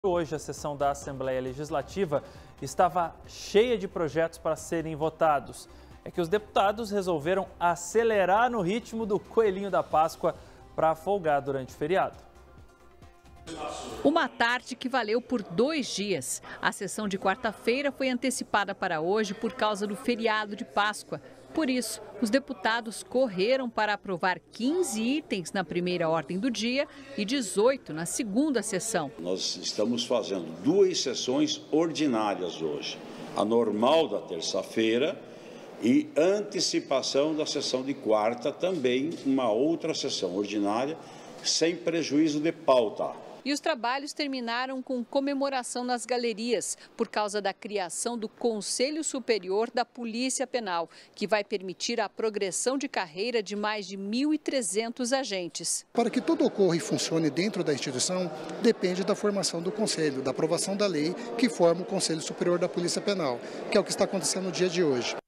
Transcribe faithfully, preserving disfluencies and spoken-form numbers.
Hoje, a sessão da Assembleia Legislativa estava cheia de projetos para serem votados. É que os deputados resolveram acelerar no ritmo do Coelhinho da Páscoa para folgar durante o feriado. Uma tarde que valeu por dois dias. A sessão de quarta-feira foi antecipada para hoje por causa do feriado de Páscoa. Por isso, os deputados correram para aprovar quinze itens na primeira ordem do dia e dezoito na segunda sessão. Nós estamos fazendo duas sessões ordinárias hoje. A normal da terça-feira e antecipação da sessão de quarta, também uma outra sessão ordinária, sem prejuízo de pauta. E os trabalhos terminaram com comemoração nas galerias, por causa da criação do Conselho Superior da Polícia Penal, que vai permitir a progressão de carreira de mais de mil e trezentos agentes. Para que tudo ocorra e funcione dentro da instituição, depende da formação do Conselho, da aprovação da lei que forma o Conselho Superior da Polícia Penal, que é o que está acontecendo no dia de hoje.